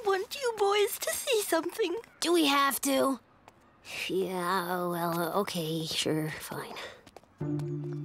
want you boys to see something. Do we have to? Yeah, well, okay, sure, fine.